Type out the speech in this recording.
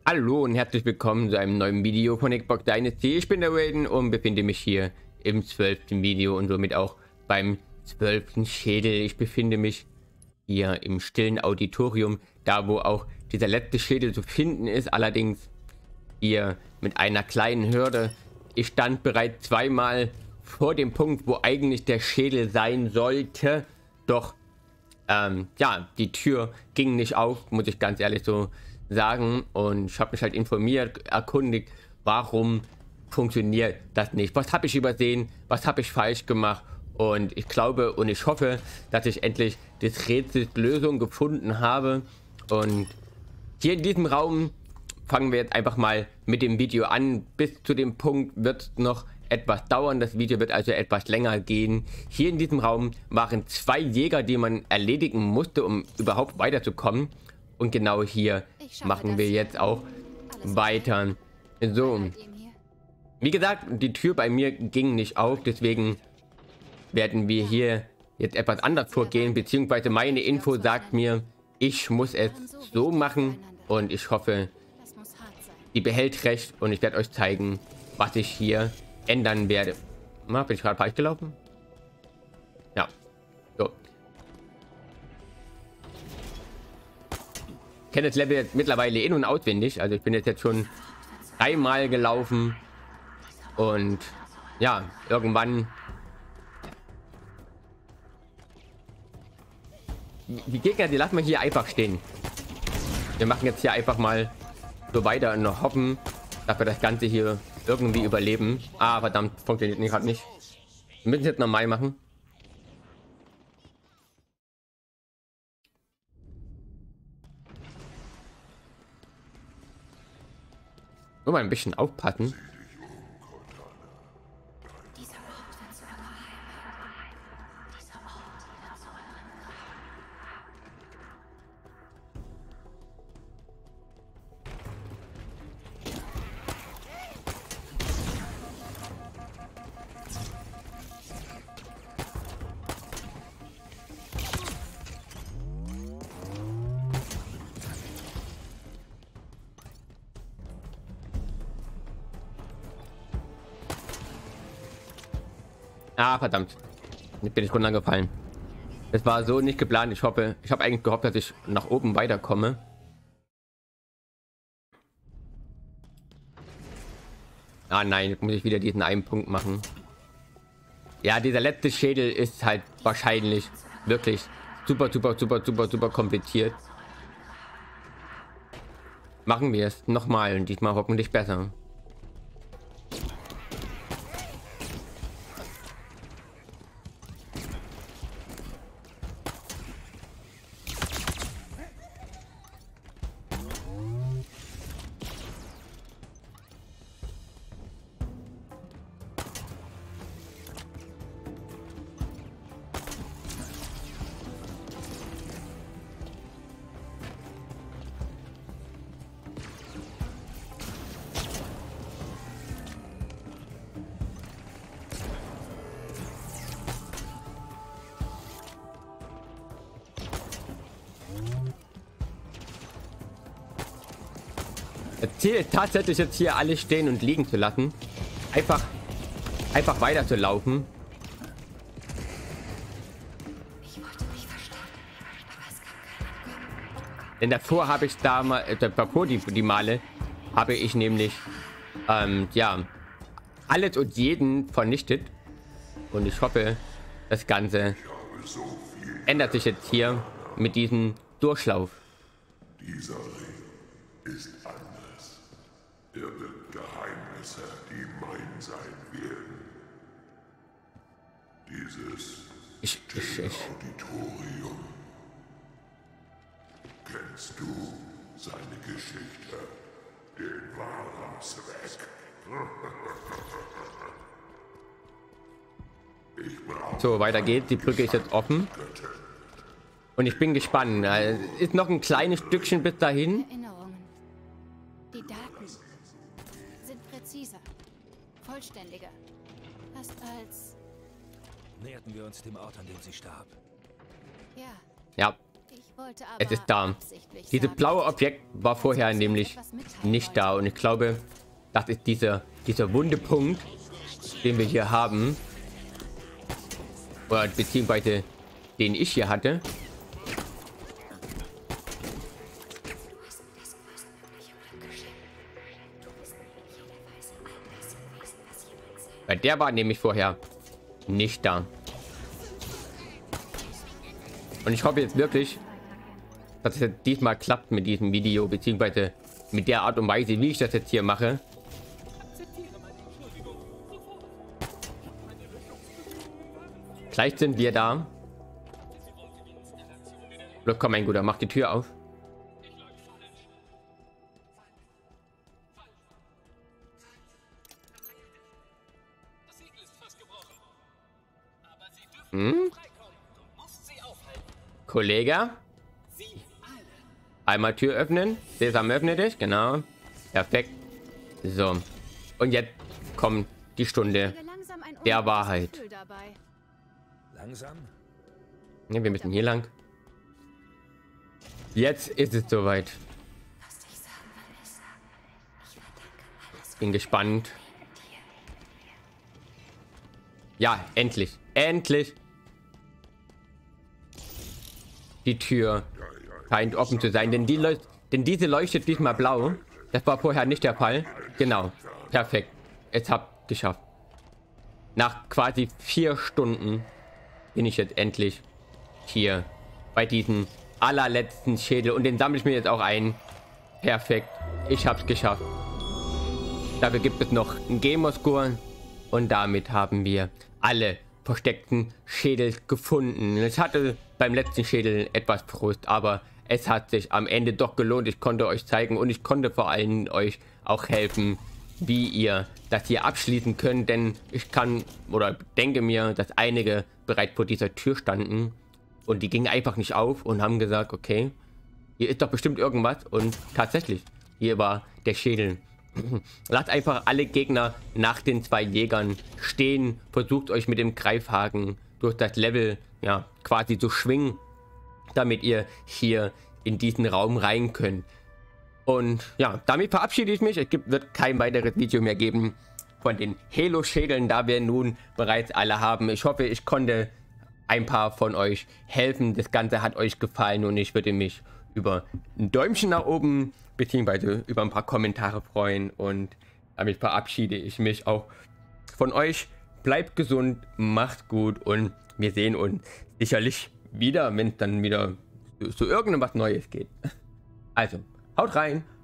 Hallo und herzlich willkommen zu einem neuen Video von Xbox Dynasty. Ich bin der Raiden und befinde mich hier im 12. Video und somit auch beim 12. Schädel. Ich befinde mich hier im stillen Auditorium, da wo auch dieser letzte Schädel zu finden ist, allerdings hier mit einer kleinen Hürde. Ich stand bereits zweimal vor dem Punkt, wo eigentlich der Schädel sein sollte, doch ja, die Tür ging nicht auf, muss ich ganz ehrlich so sagen, und ich habe mich halt informiert, erkundigt, warum funktioniert das nicht, was habe ich übersehen, was habe ich falsch gemacht, und ich glaube und ich hoffe, dass ich endlich des Rätsels Lösung gefunden habe. Und hier in diesem Raum fangen wir jetzt einfach mal mit dem Video an. Bis zu dem Punkt wird es noch etwas dauern. Das Video wird also etwas länger gehen. Hier in diesem Raum waren 2 Jäger, die man erledigen musste, um überhaupt weiterzukommen. Und genau hier machen wir jetzt auch weiter. So, wie gesagt, die Tür bei mir ging nicht auf, deswegen werden wir hier jetzt etwas anders vorgehen, beziehungsweise meine Info sagt mir, ich muss es so machen, und ich hoffe, die behält recht, und ich werde euch zeigen, was ich hier ändern werde. Bin ich gerade falsch gelaufen? Ja. So. Ich kenne das Level jetzt mittlerweile in- und auswendig. Also ich bin jetzt schon 3-mal gelaufen. Und ja, irgendwann... Die Gegner, die lassen wir hier einfach stehen. Wir machen jetzt hier einfach mal so weiter und hoffen, dass wir das Ganze hier irgendwie überleben. Ah, verdammt, funktioniert nicht, gerade nicht. Wir müssen es jetzt normal machen. Nur mal ein bisschen aufpassen. Ah, verdammt. Jetzt bin ich runtergefallen. Es war so nicht geplant. Ich hoffe, ich habe eigentlich gehofft, dass ich nach oben weiterkomme. Ah nein, jetzt muss ich wieder diesen einen Punkt machen. Ja, dieser letzte Schädel ist halt wahrscheinlich wirklich super kompliziert. Machen wir es nochmal und diesmal hoffentlich besser. Das Ziel ist tatsächlich jetzt hier alles stehen und liegen zu lassen. Einfach weiter zu laufen. Denn davor habe ich da mal, davor die Male habe ich nämlich ja, alles und jeden vernichtet. Und ich hoffe, das Ganze ändert sich jetzt hier mit diesem Durchlauf. Dieser Ring ist anders. Er birgt Geheimnisse, die mein sein werden. Dieses Auditorium. Kennst du seine Geschichte? Den wahren Zweck? So, weiter geht's. Die Brücke ist jetzt offen. Und ich bin gespannt. Ist noch ein kleines Stückchen bis dahin. Erinnerungen. Die Daten sind präziser, vollständiger. Fast als... Näherten wir uns dem Ort, an dem sie starb. Ja, Ja. ich wollte aber es ist da. absichtlich Dieses sagen, blaue Objekt war vorher nämlich nicht da. Und ich glaube, das ist dieser wunde Punkt, den wir hier haben. Oder beziehungsweise den ich hier hatte. Weil der war nämlich vorher nicht da. Und ich hoffe jetzt wirklich, dass es jetzt diesmal klappt mit diesem Video, beziehungsweise mit der Art und Weise, wie ich das jetzt hier mache. Gleich sind wir da. Los, komm, mein Guter, mach die Tür auf. Hm? Kollege? Einmal Tür öffnen. Sesam, öffne dich. Genau. Perfekt. So. Und jetzt kommt die Stunde der Wahrheit. Langsam? Ja, wir müssen hier lang. Jetzt ist es soweit. Bin gespannt. Ja, endlich. Endlich. Die Tür scheint offen zu sein, denn diese leuchtet diesmal blau. Das war vorher nicht der Fall. Genau. Perfekt. Es habt geschafft. Nach quasi 4 Stunden bin ich jetzt endlich hier bei diesem allerletzten Schädel und den sammle ich mir jetzt auch ein. Perfekt. Ich hab's geschafft. Dafür gibt es noch einen Gamerscore und damit haben wir alle versteckten Schädel gefunden. Es hatte beim letzten Schädel etwas Frust, aber es hat sich am Ende doch gelohnt. Ich konnte euch zeigen und ich konnte vor allem euch auch helfen, wie ihr das hier abschließen könnt, denn ich kann oder denke mir, dass einige bereits vor dieser Tür standen und die gingen einfach nicht auf und haben gesagt, okay, hier ist doch bestimmt irgendwas und tatsächlich, hier war der Schädel. Lasst einfach alle Gegner nach den 2 Jägern stehen, versucht euch mit dem Greifhaken durch das Level ja quasi zu schwingen, damit ihr hier in diesen Raum rein könnt. Und ja, damit verabschiede ich mich. Es wird kein weiteres Video mehr geben von den Halo-Schädeln, da wir nun bereits alle haben. Ich hoffe, ich konnte ein paar von euch helfen. Das Ganze hat euch gefallen und ich würde mich über ein Däumchen nach oben beziehungsweise über ein paar Kommentare freuen. Und damit verabschiede ich mich auch von euch. Bleibt gesund, macht gut und wir sehen uns sicherlich wieder, wenn es dann wieder zu irgendwas Neues geht. Also, haut rein,